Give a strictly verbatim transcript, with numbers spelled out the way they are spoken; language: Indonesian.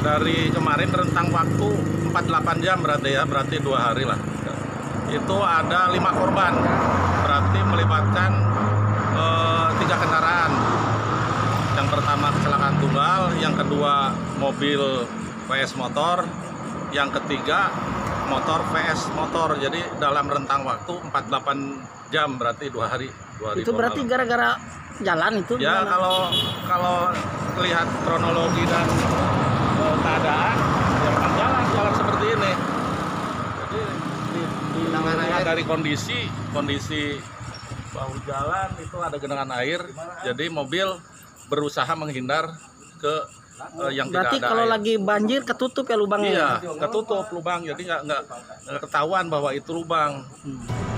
dari kemarin rentang waktu empat puluh delapan jam berarti ya, berarti dua hari lah. Itu ada lima korban, berarti melibatkan eh, tiga kendaraan. Yang pertama kecelakaan tunggal, yang kedua mobil V S motor, yang ketiga motor V S motor. Jadi dalam rentang waktu empat puluh delapan jam, berarti dua hari. Dua hari Itu berarti gara-gara jalan itu? Ya gimana? kalau kalau lihat kronologi dan uh, keadaan, ya memang jalan jalan seperti ini. Jadi di, di, dilihat dari kondisi kondisi bahu jalan itu ada genangan air, jadi mobil berusaha menghindar ke uh, yang Berarti tidak ada kalau air. lagi banjir ketutup ya lubangnya? Iya, ketutup lubang, jadi nggak nggak nggak ketahuan bahwa itu lubang. Hmm.